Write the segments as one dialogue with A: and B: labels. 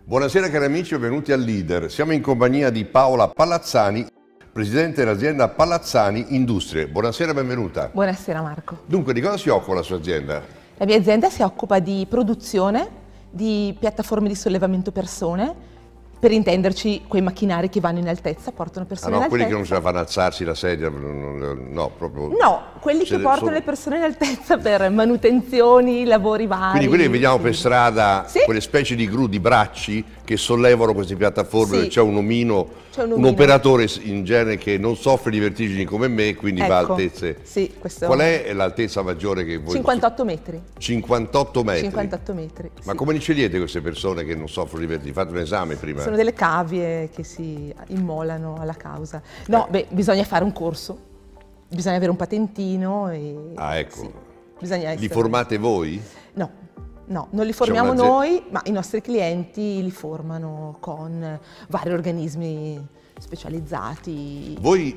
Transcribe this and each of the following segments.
A: Buonasera cari amici, benvenuti al Leader. Siamo in compagnia di Paola Palazzani, presidente dell'azienda Palazzani Industrie. Buonasera, benvenuta.
B: Buonasera Marco.
A: Dunque, di cosa si occupa la sua azienda?
B: La mia azienda si occupa di produzione di piattaforme di sollevamento persone, per intenderci quei macchinari che vanno in altezza, portano persone in altezza.
A: Quelli che non ce la fanno alzarsi la sedia, no, proprio...
B: No, quelli che portano le persone in altezza per manutenzioni, lavori vari.
A: Quindi quelli che vediamo per strada, sì, quelle specie di gru, di bracci che sollevano queste piattaforme, sì, c'è un omino, un operatore in genere che non soffre di vertigini come me, quindi va a altezze.
B: Sì, questo...
A: Qual è l'altezza maggiore che voi...
B: 58 metri.
A: 58 metri?
B: 58 metri.
A: Ma
B: sì,
A: come li scegliete queste persone che non soffrono di vertigini? Fate un esame prima?
B: Sono delle cavie che si immolano alla causa. No, beh, bisogna fare un corso, bisogna avere un patentino e...
A: Ah, ecco.
B: Sì, bisogna essere...
A: Li formate voi?
B: No, no, non li formiamo noi, ma i nostri clienti li formano con vari organismi specializzati.
A: Voi,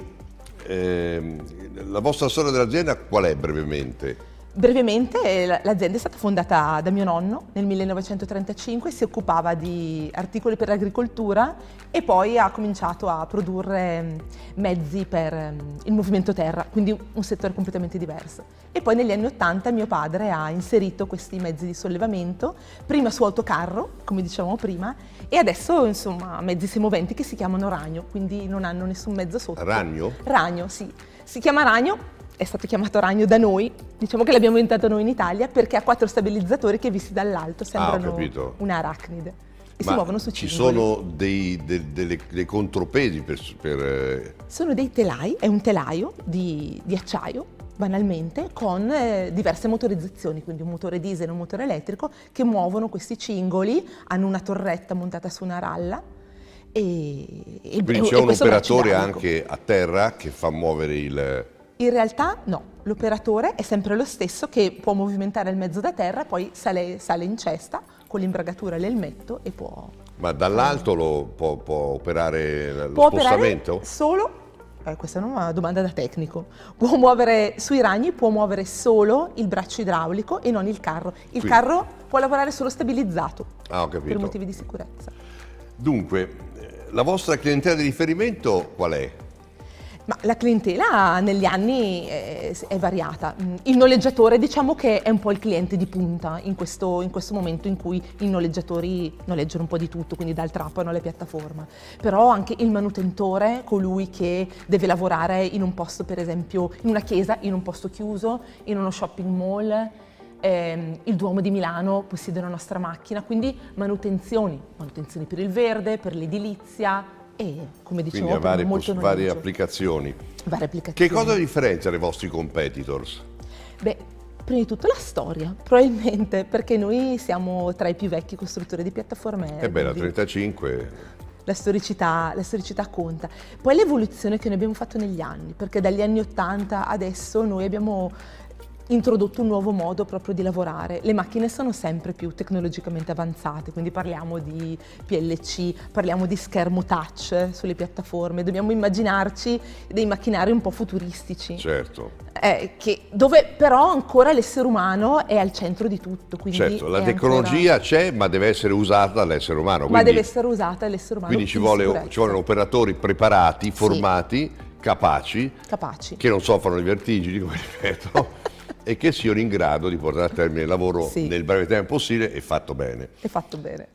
A: la vostra storia dell'azienda qual è brevemente?
B: Brevemente, l'azienda è stata fondata da mio nonno nel 1935, si occupava di articoli per l'agricoltura e poi ha cominciato a produrre mezzi per il movimento terra, quindi un settore completamente diverso. E poi negli anni 80 mio padre ha inserito questi mezzi di sollevamento, prima su autocarro, come dicevamo prima, e adesso insomma mezzi semoventi che si chiamano ragno, quindi non hanno nessun mezzo sotto.
A: Ragno?
B: Ragno, sì. Si chiama ragno. È stato chiamato ragno da noi, diciamo che l'abbiamo inventato noi in Italia perché ha 4 stabilizzatori che visti dall'alto sembrano un'arachnide e si muovono su
A: ci
B: cingoli.
A: Sono dei contropesi per...
B: Sono dei telai, è un telaio di acciaio, banalmente, con diverse motorizzazioni, quindi un motore diesel e un motore elettrico che muovono questi cingoli, hanno una torretta montata su una ralla.
A: Quindi c'è un operatore anche a terra che fa muovere il...
B: In realtà no, l'operatore è sempre lo stesso che può movimentare il mezzo da terra, poi sale in cesta con l'imbragatura e l'elmetto e può...
A: Ma dall'alto può operare lo
B: può
A: spostamento?
B: Operare solo, questa è una domanda da tecnico, può muovere sui ragni, può muovere solo il braccio idraulico e non il carro. Il carro può lavorare solo stabilizzato,
A: ho capito,
B: per motivi di sicurezza.
A: Dunque, la vostra clientela di riferimento qual è?
B: Ma la clientela negli anni è variata. Il noleggiatore diciamo che è un po' il cliente di punta in questo momento in cui i noleggiatori noleggiano un po' di tutto, quindi dal trapano alle piattaforme. Però anche il manutentore, colui che deve lavorare in un posto, per esempio in una chiesa, in un posto chiuso, in uno shopping mall, il Duomo di Milano possiede una nostra macchina, quindi manutenzioni per il verde, per l'edilizia, e come dicevo
A: varie applicazioni. Che cosa differenzia dai vostri competitors?
B: Beh, prima di tutto la storia, probabilmente, perché noi siamo tra i più vecchi costruttori di piattaforme.
A: La 35.
B: La storicità conta. Poi l'evoluzione che noi abbiamo fatto negli anni, perché dagli anni 80 adesso noi abbiamo introdotto un nuovo modo proprio di lavorare. Le macchine sono sempre più tecnologicamente avanzate, quindi parliamo di PLC, parliamo di schermo touch sulle piattaforme, dobbiamo immaginarci dei macchinari un po' futuristici.
A: Certo.
B: Dove però ancora l'essere umano è al centro di tutto. Quindi
A: certo, la tecnologia c'è, ma deve essere usata dall'essere umano.
B: Ma deve essere usata dall'essere umano.
A: Quindi ci vogliono operatori preparati, formati, sì, capaci, che non soffrono di vertigini, come ripeto, e che siano in grado di portare a termine il lavoro, sì, nel breve tempo possibile e fatto bene.
B: E fatto bene.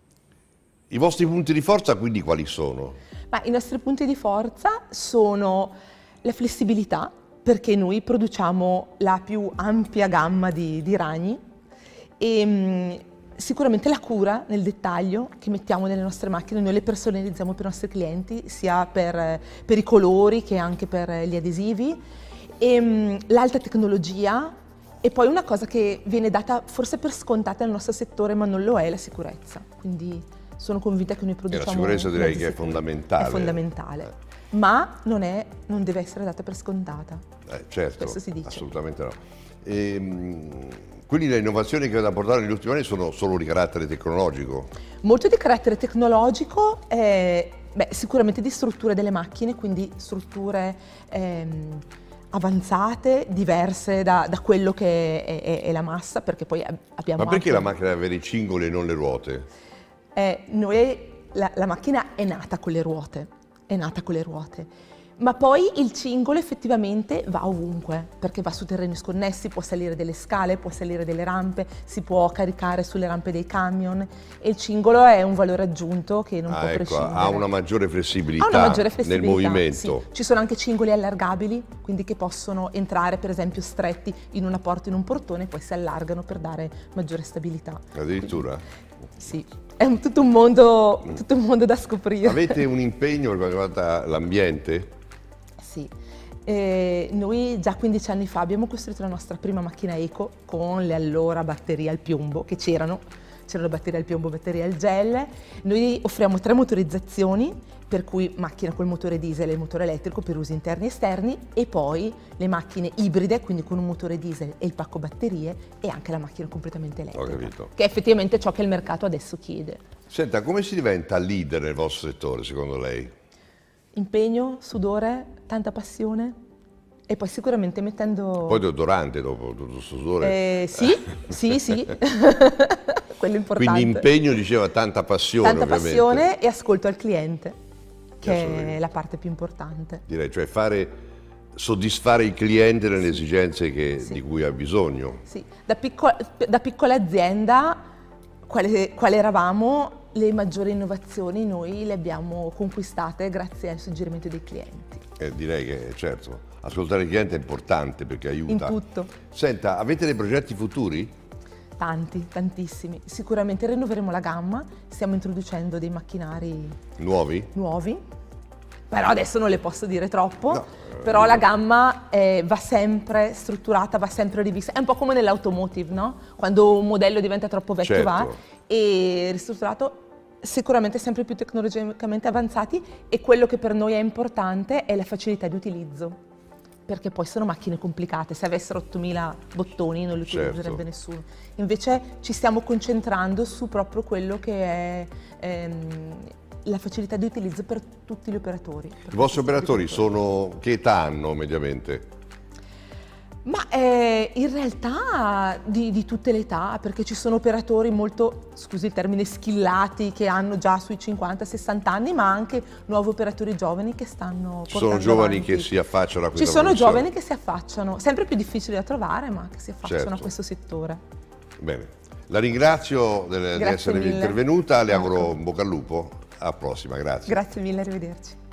A: I vostri punti di forza quindi quali sono?
B: Ma i nostri punti di forza sono la flessibilità, perché noi produciamo la più ampia gamma di ragni, e sicuramente la cura nel dettaglio che mettiamo nelle nostre macchine. Noi le personalizziamo per i nostri clienti, sia per i colori che anche per gli adesivi. L'alta tecnologia, e poi una cosa che viene data forse per scontata nel nostro settore ma non lo è, la sicurezza. Quindi sono convinta che noi produciamo...
A: la sicurezza direi che è fondamentale.
B: È fondamentale, ma non deve essere data per scontata.
A: Certo,
B: questo si dice.
A: Assolutamente no. Quindi le innovazioni che avete portato negli ultimi anni sono solo di carattere tecnologico? Molto
B: di carattere tecnologico, sicuramente di strutture delle macchine, quindi strutture avanzate, diverse da quello che è la massa, perché poi abbiamo...
A: Ma perché la macchina deve avere i cingoli e non le ruote?
B: La macchina è nata con le ruote, ma poi il cingolo effettivamente va ovunque, perché va su terreni sconnessi, può salire delle scale, può salire delle rampe, si può caricare sulle rampe dei camion e il cingolo è un valore aggiunto che non può prescindere.
A: Ha una maggiore flessibilità, nel movimento.
B: Sì. Ci sono anche cingoli allargabili, quindi che possono entrare per esempio stretti in una porta, in un portone, e poi si allargano per dare maggiore stabilità.
A: Addirittura?
B: Sì, è tutto un mondo da scoprire.
A: Avete un impegno per quanto riguarda l'ambiente?
B: Sì, noi già 15 anni fa abbiamo costruito la nostra prima macchina eco con le allora batterie al piombo che c'erano batterie al piombo, batterie al gel. Noi offriamo 3 motorizzazioni, per cui macchina col motore diesel e il motore elettrico per usi interni e esterni, e poi le macchine ibride, quindi con un motore diesel e il pacco batterie, e anche la macchina completamente elettrica.
A: Ho capito.
B: Che è effettivamente ciò che il mercato adesso chiede.
A: Senta, come si diventa leader nel vostro settore, secondo lei?
B: Impegno, sudore, tanta passione e poi sicuramente mettendo...
A: Poi deodorante dopo tutto questo sudore?
B: Sì, quello importante.
A: Quindi impegno, diceva, tanta passione
B: Tanta
A: ovviamente.
B: Passione e ascolto al cliente, che è la parte più importante.
A: Direi, cioè soddisfare il cliente nelle esigenze di cui ha bisogno.
B: Sì, da piccola azienda, quale eravamo, le maggiori innovazioni noi le abbiamo conquistate grazie al suggerimento dei clienti.
A: Direi che certo, ascoltare il cliente è importante perché aiuta.
B: In tutto.
A: Senta, avete dei progetti futuri?
B: Tanti, tantissimi. Sicuramente rinnoveremo la gamma, stiamo introducendo dei macchinari nuovi, però adesso non le posso dire troppo, no, però la gamma va sempre strutturata, va sempre rivista, è un po' come nell'automotive, no? Quando un modello diventa troppo vecchio va e ristrutturato, sicuramente sempre più tecnologicamente avanzati, e quello che per noi è importante è la facilità di utilizzo, perché poi sono macchine complicate, se avessero 8000 bottoni non li utilizzerebbe nessuno. Invece ci stiamo concentrando su proprio quello che è la facilità di utilizzo per tutti gli operatori.
A: I vostri operatori che età hanno mediamente?
B: Ma in realtà di tutte le età, perché ci sono operatori molto, scusi il termine, skillati, che hanno già sui 50-60 anni, ma anche nuovi operatori giovani che stanno portando
A: Ci sono giovani
B: avanti.
A: che si affacciano a questa
B: Ci sono
A: professione.
B: giovani che si affacciano, sempre più difficili da trovare, ma che si affacciano a questo settore.
A: Bene, la ringrazio di essere intervenuta, le auguro un bocca al lupo, alla prossima, grazie.
B: Grazie mille, arrivederci.